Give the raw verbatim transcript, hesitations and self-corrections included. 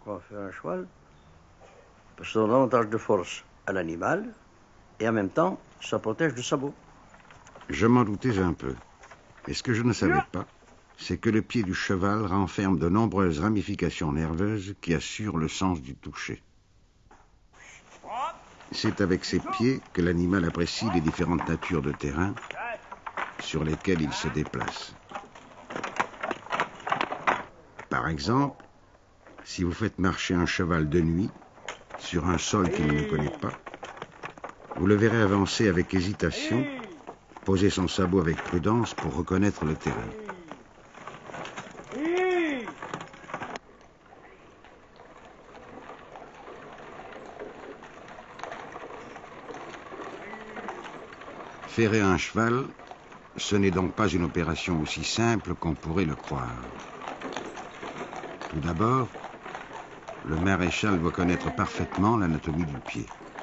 Pourquoi faire un cheval? Parce que ça donne davantage de force à l'animal, et en même temps, ça protège du sabot. Je m'en doutais un peu. Mais ce que je ne savais pas, c'est que le pied du cheval renferme de nombreuses ramifications nerveuses qui assurent le sens du toucher. C'est avec ses pieds que l'animal apprécie les différentes natures de terrain sur lesquelles il se déplace. Par exemple, si vous faites marcher un cheval de nuit sur un sol qu'il ne connaît pas, vous le verrez avancer avec hésitation, poser son sabot avec prudence pour reconnaître le terrain. Ferrer un cheval, ce n'est donc pas une opération aussi simple qu'on pourrait le croire. Tout d'abord, le maréchal doit connaître parfaitement l'anatomie du pied.